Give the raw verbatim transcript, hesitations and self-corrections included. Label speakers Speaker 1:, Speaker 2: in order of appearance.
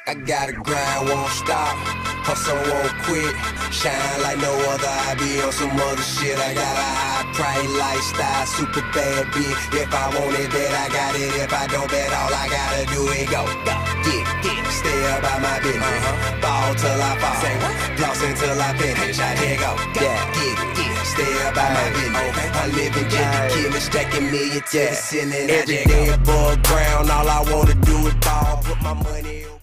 Speaker 1: I gotta grind, won't stop, hustle won't quit, shine like no other, I be on some other shit. I got a high price lifestyle, super bad bitch. If I want it, bet I got it. If I don't, bet all I gotta do is go, go, get, get, stay about my business, uh-huh. Ball till I fall, say what? Floss until I finish, I here go, go, yeah. Get it, get it, stay about my business, okay. I live in just the killing, stacking million to yeah. the ceiling. Every day above ground, all I wanna do is ball, put my money on.